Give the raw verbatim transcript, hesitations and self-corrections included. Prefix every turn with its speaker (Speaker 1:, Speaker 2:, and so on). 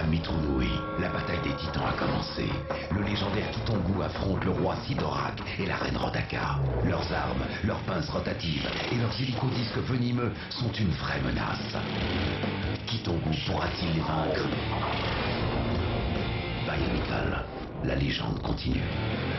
Speaker 1: Mitrunui, la bataille des titans a commencé. Le légendaire Kitongu affronte le roi Sidorak et la reine Rodaka. Leurs armes, leurs pinces rotatives et leurs hélicodisques venimeux sont une vraie menace. Kitongu pourra-t-il les vaincre? Bionicle, la légende continue.